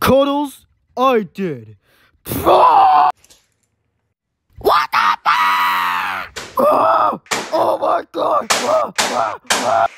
Cuddles, I did. What the fuck? Oh my god!